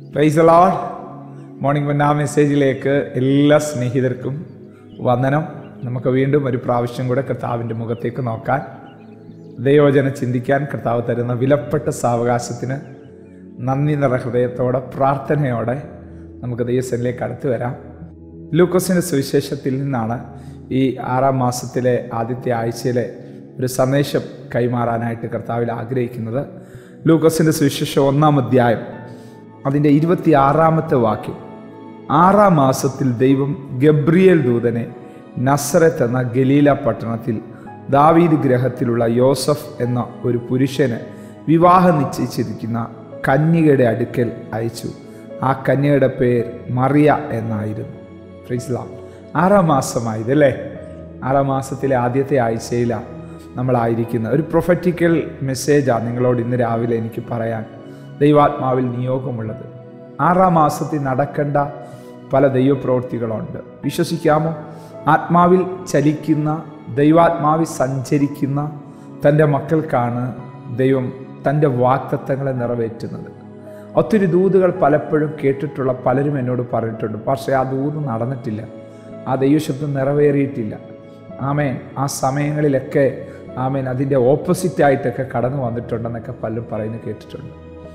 Price the Lord. Morning manna മെസ്സേജിലേക്ക് എല്ലാ സ്നേഹിതർക്കും വന്ദനം. നമുക്ക് വീണ്ടും ഒരു പ്രാവശ്യം കൂടെ കർത്താവിൻ്റെ മുഖത്തേക്ക് നോക്കാൻ, ദൈവവചനം ചിന്തിക്കാൻ കർത്താവ് തരുന്ന വിലപ്പെട്ട സാവകാശത്തിന് നന്ദി നിറ ഹൃദയത്തോടെ പ്രാർത്ഥനയോടെ നമുക്ക് ദൈവസന്നിധിയിലേക്ക് അടുത്ത് വരാം. ലൂക്കോസിൻ്റെ സുവിശേഷത്തിൽ നിന്നാണ് ഈ 6-ാം മാസത്തിലെ ആദ്യത്തെ ആഴ്ചയിലെ ഒരു സന്ദേശം കൈമാറാനായിട്ട് കർത്താവിൽ ആഗ്രഹിക്കുന്നത്. ലൂക്കോസിൻ്റെ സുവിശേഷം 1-ാം അധ്യായം അതിൻ്റെ 26-ാമത്തെ വാക്യം. 6-ാം മാസത്തിൽ ദൈവം ഗബ്രിയേൽ ദൂതനെ നസറത്ത് എന്ന ഗലീല പട്ടണത്തിൽ ദാവീദ് ഗൃഹത്തിലുള്ള യോസഫ് എന്ന ഒരു പുരുഷന് വിവാഹം നിശ്ചയിച്ചിരിക്കുന്ന കന്യകയുടെ അടുക്കൽ അയച്ചു. ആ കന്യകയുടെ പേര് മറിയ എന്നായിരുന്നു. Praise the Lord. 6-ാം മാസമായതല്ലേ? 6-ാം മാസത്തിലെ ആദ്യത്തെ ആഴ്ചയിലാണ് നമ്മളായിരിക്കുന്നത്. ഒരു പ്രൊഫറ്റിക്കൽ മെസ്സേജാണ് നിങ്ങളോട് ഇന്ന് രാവിലെ എനിക്ക് പറയാൻ ദൈവാത്മാവിൽ നിയോഗമുള്ളത്. 6-ാം മാസത്തിൽ നടക്കേണ്ട പല ദൈവപ്രവൃത്തികളുണ്ട്. വിശ്വസിക്കാമോ? ആത്മാവിൽ ചലിക്കുന്ന, ദൈവാത്മാവിൽ സഞ്ചരിക്കുന്ന തൻ്റെ മക്കൾക്കാണ് ദൈവം തൻ്റെ വാഗ്ദത്തങ്ങളെ നിറവേറ്റുന്നത്. ഒത്തിരി ദൂതുകൾ പലപ്പോഴും കേട്ടിട്ടുള്ള പലരും എന്നോട് പറഞ്ഞിട്ടുണ്ട്, പക്ഷേ ആ ദൂത് നടന്നിട്ടില്ല, ആ ദൈവശബ്ദം നിറവേറിയിട്ടില്ല. ആമേൻ. ആ സമയങ്ങളിലൊക്കെ ആമേൻ അതിൻ്റെ ഓപ്പോസിറ്റായിട്ടൊക്കെ കടന്നു വന്നിട്ടുണ്ടെന്നൊക്കെ പലരും പറയുന്നത് കേട്ടിട്ടുണ്ട്.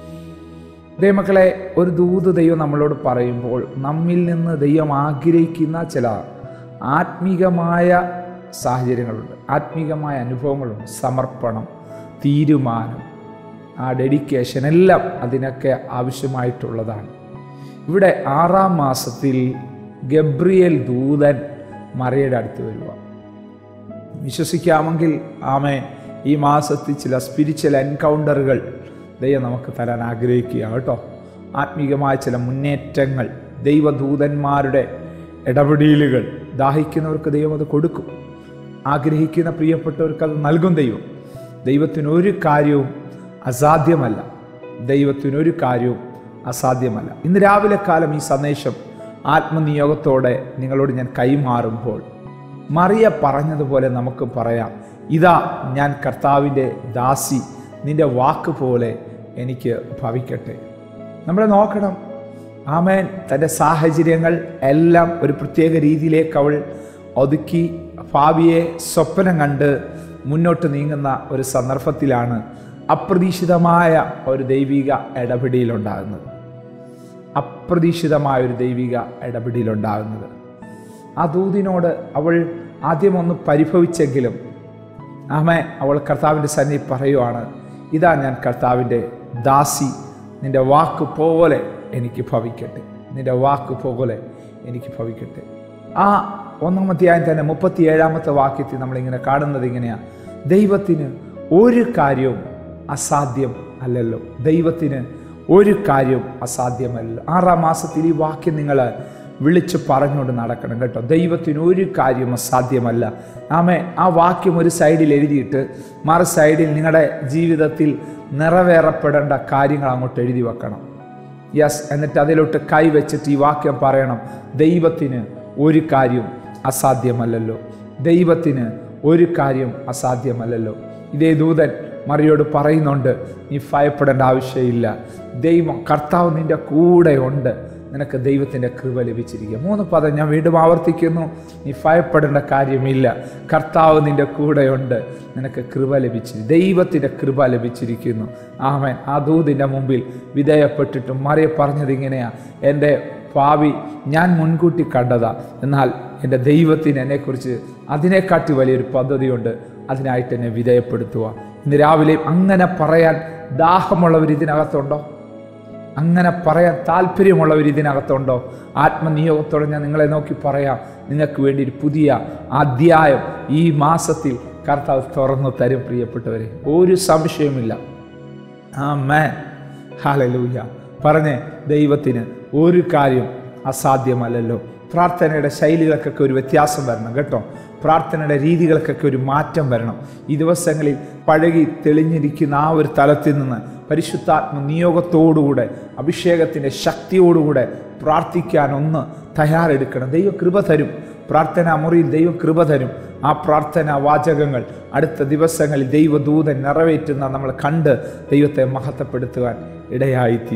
ദൈവമക്കളെ, ഒരു ദൂത് ദൈവം നമ്മളോട് പറയുമ്പോൾ നമ്മിൽ നിന്ന് ദൈവം ആഗ്രഹിക്കുന്ന ചില ആത്മീകമായ സാഹചര്യങ്ങളുണ്ട്, ആത്മീകമായ അനുഭവങ്ങളുണ്ട്. സമർപ്പണം, തീരുമാനം, ആ ഡെഡിക്കേഷൻ എല്ലാം അതിനൊക്കെ ആവശ്യമായിട്ടുള്ളതാണ്. ഇവിടെ 6-ാം മാസത്തിൽ ഗബ്രിയേൽ ദൂതൻ മറിയയുടെ അടുത്ത് വരിക. വിശ്വസിക്കാമെങ്കിൽ ആമേൻ, ഈ മാസത്തിൽ ചില സ്പിരിച്വൽ എൻകൗണ്ടറുകൾ ദൈവം നമുക്ക് തരാൻ ആഗ്രഹിക്കുകയാണ് കേട്ടോ. ആത്മീകമായ ചില മുന്നേറ്റങ്ങൾ, ദൈവദൂതന്മാരുടെ ഇടപെടലുകൾ ദാഹിക്കുന്നവർക്ക് ദൈവം അത് കൊടുക്കും. ആഗ്രഹിക്കുന്ന പ്രിയപ്പെട്ടവർക്ക് അത് നൽകും ദൈവം. ദൈവത്തിനൊരു കാര്യവും അസാധ്യമല്ല. ദൈവത്തിനൊരു കാര്യവും അസാധ്യമല്ല. ഇന്ന് രാവിലെ കാലം ഈ സന്ദേശം ആത്മനിയോഗത്തോടെ നിങ്ങളോട് ഞാൻ കൈമാറുമ്പോൾ മറിയ പറഞ്ഞതുപോലെ നമുക്ക് പറയാം, ഇതാ ഞാൻ കർത്താവിൻ്റെ ദാസി, നിൻ്റെ വാക്ക് പോലെ എനിക്ക് ഭവിക്കട്ടെ. നമ്മൾ നോക്കണം, ആമേൻ, തൻ്റെ സാഹചര്യങ്ങൾ എല്ലാം ഒരു പ്രത്യേക രീതിയിലേക്ക് അവൾ ഒതുക്കി ഭാവിയെ സ്വപ്നം കണ്ട് മുന്നോട്ട് നീങ്ങുന്ന ഒരു സന്ദർഭത്തിലാണ് അപ്രതീക്ഷിതമായ ഒരു ദൈവിക ഇടപെടലുണ്ടാകുന്നത്. അപ്രതീക്ഷിതമായ ഒരു ദൈവിക ഇടപെടലുണ്ടാകുന്നത്. ആ ദൂതിനോട് അവൾ ആദ്യമൊന്ന് പരിഭവിച്ചെങ്കിലും ആമേൻ, അവൾ കർത്താവിൻ്റെ സന്നിധി പറയുവാണ്, ഇതാ ഞാൻ കർത്താവിൻ്റെ ദാസി, നിൻ്റെ വാക്ക് പോലെ എനിക്ക് ഭവിക്കട്ടെ, നിൻ്റെ വാക്ക് പോലെ എനിക്ക് ഭവിക്കട്ടെ. ആ 1-ാം അധ്യായം തന്നെ 37-ാമത്തെ വാക്യത്തിൽ നമ്മളിങ്ങനെ കാണുന്നത് ഇങ്ങനെയാണ്, ദൈവത്തിന് ഒരു കാര്യവും അസാധ്യം അല്ലല്ലോ. ദൈവത്തിന് ഒരു കാര്യവും അസാധ്യമല്ലല്ലോ. 6-ാം മാസത്തിൽ ഈ വാക്യം നിങ്ങൾ വിളിച്ച് പറഞ്ഞുകൊണ്ട് നടക്കണം കേട്ടോ. ദൈവത്തിന് ഒരു കാര്യം അസാധ്യമല്ല. ആ വാക്യം ഒരു സൈഡിൽ എഴുതിയിട്ട് മറു സൈഡിൽ നിങ്ങളുടെ ജീവിതത്തിൽ നിറവേറപ്പെടേണ്ട കാര്യങ്ങൾ അങ്ങോട്ട് എഴുതി വെക്കണം. യെസ്. എന്നിട്ട് അതിലോട്ട് കൈ വെച്ചിട്ട് ഈ വാക്യം പറയണം, ദൈവത്തിന് ഒരു കാര്യം അസാധ്യമല്ലല്ലോ, ദൈവത്തിന് ഒരു കാര്യം അസാധ്യമല്ലല്ലോ. ഇതേ ദൂതൻ മറിയോട് പറയുന്നുണ്ട്, നീ ഭയപ്പെടേണ്ട ആവശ്യമില്ല, ദൈവം കർത്താവ് നിൻ്റെ കൂടെ ഉണ്ട്, നിനക്ക് ദൈവത്തിൻ്റെ കൃപ ലഭിച്ചിരിക്കുക. 3 പദം ഞാൻ വീണ്ടും ആവർത്തിക്കുന്നു, നീ ഭയപ്പെടേണ്ട കാര്യമില്ല, കർത്താവ് നിൻ്റെ കൂടെയുണ്ട്, നിനക്ക് കൃപ ലഭിച്ചിരിക്കുന്നു, ദൈവത്തിൻ്റെ കൃപ ലഭിച്ചിരിക്കുന്നു. ആമേൻ. ആ ദൂതിൻ്റെ മുമ്പിൽ വിധേയപ്പെട്ടിട്ടും മറിയ പറഞ്ഞത് ഇങ്ങനെയാണ്, എൻ്റെ ഭാവി ഞാൻ മുൻകൂട്ടി കണ്ടതാ, എന്നാൽ എൻ്റെ ദൈവത്തിന് എന്നെക്കുറിച്ച് അതിനെക്കാട്ടി വലിയൊരു പദ്ധതിയുണ്ട്, അതിനായിട്ട് എന്നെ വിധേയപ്പെടുത്തുക. ഇന്ന് രാവിലെ അങ്ങനെ പറയാൻ ദാഹമുള്ളവർ ഇതിനകത്തുണ്ടോ? അങ്ങനെ പറയാൻ താല്പര്യമുള്ളവർ ഇതിനകത്തുണ്ടോ? ആത്മനിയോഗത്തോടെ ഞാൻ നിങ്ങളെ നോക്കി പറയാം, നിങ്ങൾക്ക് വേണ്ടി ഒരു പുതിയ അധ്യായം ഈ മാസത്തിൽ കർത്താവ് തുറന്നു തരും പ്രിയപ്പെട്ടവരെ, ഒരു സംശയമില്ല. ആമേൻ. ഹല്ലേലൂയ. പറഞ്ഞേ, ദൈവത്തിന് ഒരു കാര്യം അസാധ്യമല്ലല്ലോ. പ്രാർത്ഥനയുടെ ശൈലികൾക്കൊക്കെ ഒരു വ്യത്യാസം വരണം കേട്ടോ. പ്രാർത്ഥനയുടെ രീതികൾക്കൊക്കെ ഒരു മാറ്റം വരണം. ഈ ദിവസങ്ങളിൽ പഴകി തെളിഞ്ഞിരിക്കുന്ന ആ ഒരു തലത്തിൽ നിന്ന് പരിശുദ്ധാത്മ നിയോഗത്തോടുകൂടെ, അഭിഷേകത്തിൻ്റെ ശക്തിയോടുകൂടെ പ്രാർത്ഥിക്കാൻ ഒന്ന് തയ്യാറെടുക്കണം. ദൈവം കൃപ തരും. പ്രാർത്ഥനാ മുറിയിൽ ദൈവം കൃപ തരും. ആ പ്രാർത്ഥനാ വാചകങ്ങൾ അടുത്ത ദിവസങ്ങളിൽ ദൈവദൂതൻ നിറവേറ്റുന്ന നമ്മൾ കണ്ട് ദൈവത്തെ മഹത്വപ്പെടുത്തുവാൻ ഇടയായിത്തീരും.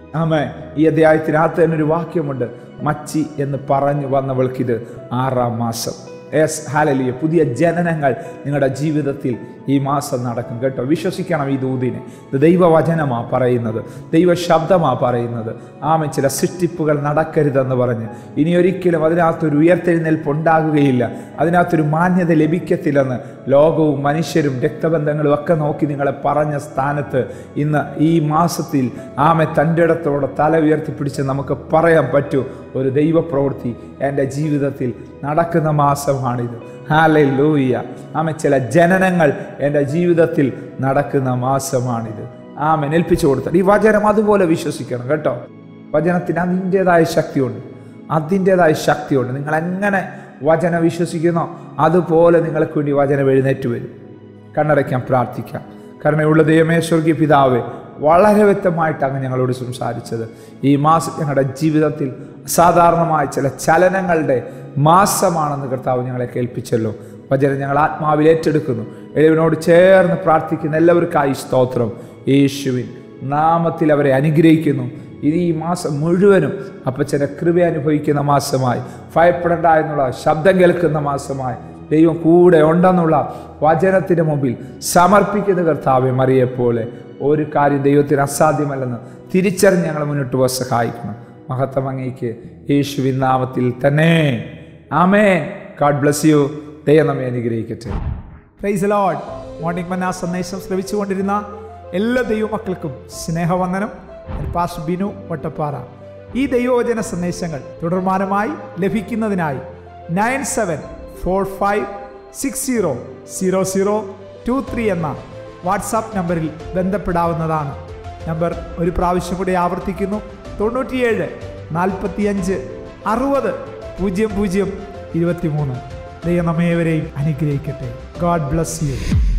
ആമേ. ഈ അധ്യായത്തിനകത്ത് തന്നെ ഒരു വാക്യമുണ്ട്, മച്ചി എന്ന് പറഞ്ഞു വന്നവൾക്കിത് 6-ാം മാസം. യെസ്, ഹല്ലേലൂയ. പുതിയ ജനനങ്ങൾ നിങ്ങളുടെ ജീവിതത്തിൽ ഈ മാസം നടക്കും കേട്ടോ. വിശ്വസിക്കണം ഈ ദൂതിനെ. ഇത് ദൈവവചനമാണ് പറയുന്നത്, ദൈവ ശബ്ദമാണ് പറയുന്നത്. ചില സൃഷ്ടിപ്പുകൾ നടക്കരുതെന്ന് പറഞ്ഞ് ഇനി ഒരിക്കലും അതിനകത്തൊരു ഉയർത്തെഴുന്നേൽപ്പ് ഉണ്ടാകുകയില്ല, അതിനകത്തൊരു മാന്യത ലഭിക്കത്തില്ലെന്ന് ലോകവും മനുഷ്യരും രക്തബന്ധങ്ങളും ഒക്കെ നോക്കി നിങ്ങളെ പറഞ്ഞ സ്ഥാനത്ത് ഇന്ന് ഈ മാസത്തിൽ തൻ്റെ ഇടത്തോടെ തല ഉയർത്തിപ്പിടിച്ച് നമുക്ക് പറയാൻ പറ്റൂ, ഒരു ദൈവപ്രവൃത്തി എൻ്റെ ജീവിതത്തിൽ നടക്കുന്ന മാസമാണിത്. ഹല്ലേലൂയ. ചില ജനനങ്ങൾ എൻ്റെ ജീവിതത്തിൽ നടക്കുന്ന മാസമാണിത്. ഏൽപ്പിച്ചു കൊടുത്തത് ഈ വചനം അതുപോലെ വിശ്വസിക്കണം കേട്ടോ. വചനത്തിന് അതിൻ്റെതായ ശക്തിയുണ്ട്. നിങ്ങൾ എങ്ങനെ വചനം വിശ്വസിക്കുന്നോ അതുപോലെ നിങ്ങൾക്ക് വേണ്ടി വചനം എഴുന്നേറ്റ് വരും. കണ്ണടയ്ക്കാം, പ്രാർത്ഥിക്കാം. കരുണയുള്ള ദൈവമേ, സ്വർഗീയ പിതാവേ, വളരെ വ്യക്തമായിട്ടാണ് ഞങ്ങളോട് സംസാരിച്ചത്. ഈ മാസം ഞങ്ങളുടെ ജീവിതത്തിൽ അസാധാരണമായ ചില ചലനങ്ങളുടെ മാസമാണെന്ന് കർത്താവ് ഞങ്ങളെ കേൾപ്പിച്ചല്ലോ. വചനം ഞങ്ങൾ ആത്മാവിൽ ഏറ്റെടുക്കുന്നു. എളിയവനോട് ചേർന്ന് പ്രാർത്ഥിക്കുന്ന എല്ലാവർക്കായി സ്തോത്രം. യേശുവിൻ നാമത്തിൽ അവരെ അനുഗ്രഹിക്കുന്നു. ഇനി ഈ മാസം മുഴുവനും അപ്പച്ചൻ്റെ കൃപ അനുഭവിക്കുന്ന മാസമായി, ഭയപ്പെടേണ്ട എന്നുള്ള ശബ്ദം കേൾക്കുന്ന മാസമായി, ദൈവം കൂടെ ഉണ്ടെന്നുള്ള വചനത്തിന് മുമ്പിൽ സമർപ്പിക്കുന്ന കർത്താവെ, മറിയെപ്പോലെ ഒരു കാര്യം ദൈവത്തിന് അസാധ്യമല്ലെന്ന് തിരിച്ചറിഞ്ഞ് ഞങ്ങൾ മുന്നോട്ട് പോകാൻ സഹായിക്കണം. മഹത്വം അങ്ങേക്ക്, യേശുവിൻ നാമത്തിൽ തന്നെ. ആമേൻ. God bless you. ദൈവം നമ്മെ അനുഗ്രഹിക്കട്ടെ. Price the Lord. മോർണിംഗ് മന്ന സന്ദേശം ശ്രവിച്ചുകൊണ്ടിരുന്ന എല്ലാ ദൈവമക്കൾക്കും സ്നേഹവന്ദനം. പാസ്റ്റർ ബിനു വട്ടപ്പാറ. ഈ ദൈവവചന സന്ദേശങ്ങൾ തുടർമാനമായി ലഭിക്കുന്നതിനായി 9745600023 എന്ന വാട്സാപ്പ് നമ്പറിൽ ബന്ധപ്പെടാവുന്നതാണ്. നമ്പർ ഒരു പ്രാവശ്യം കൂടി ആവർത്തിക്കുന്നു: 97 45 60 00 23. ദൈവം നമ്മേവരെയും അനുഗ്രഹിക്കട്ടെ. God bless U.